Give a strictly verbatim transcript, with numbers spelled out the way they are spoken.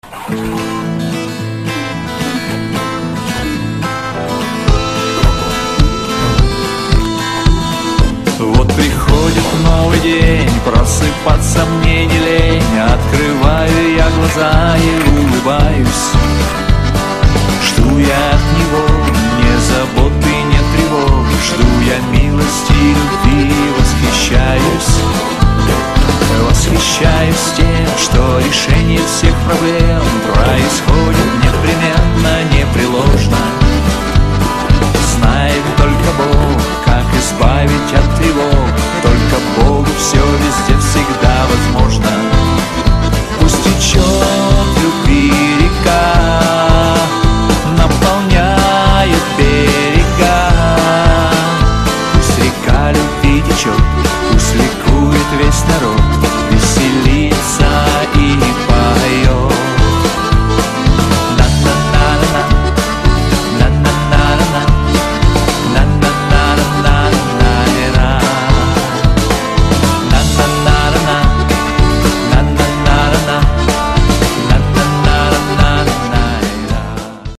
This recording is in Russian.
Вот приходит новый день, просыпаться мне не лень. Открываю я глаза и улыбаюсь. Жду я от него не заботы, не тревог. Жду я милости, любви, восхищаюсь. Восхищаюсь тем, что решение всех проблем